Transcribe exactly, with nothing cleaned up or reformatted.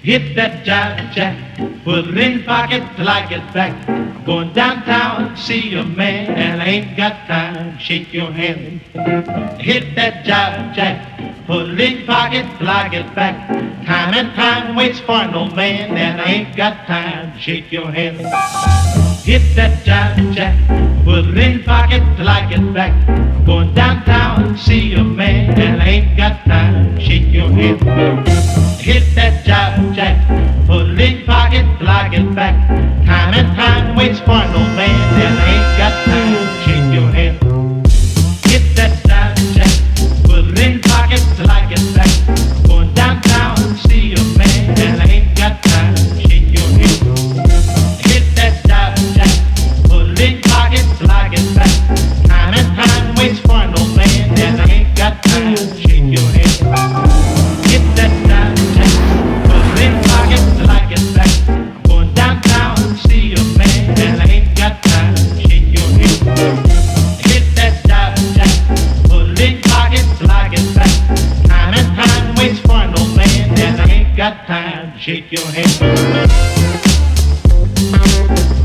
Hit that jive jack, put it in pocket till I get back. I'm going downtown to see a man, and I ain't got time to shake your hand. Hit that jive jack, put it in pocket till I get back. Time and time waits for no man, and I ain't got time to shake your hand. Hit that jive jack, put it in pocket till I get back. I'm going downtown to see a man, and I ain't got time to shake your hand. Hit that jive jack, put it in pocket till I get back. Time and time waits for no man, and I ain't got time to shake your hand. Hit that jive jack, put it in pocket till I get back. Going downtown to see a man, and I ain't got time to shake your hand. Hit that jive jack, put it in pocket till I get back. Time and time waits for no man, and I ain't got time to shake your hand. Hit that jive jack, put it in pocket till I get back. I'm going downtown to see a man, and I ain't got time to shake your hand. Hit that jive jack, put it in pocket till I get back. Time and time waits for no man, and I ain't got time to shake your hand.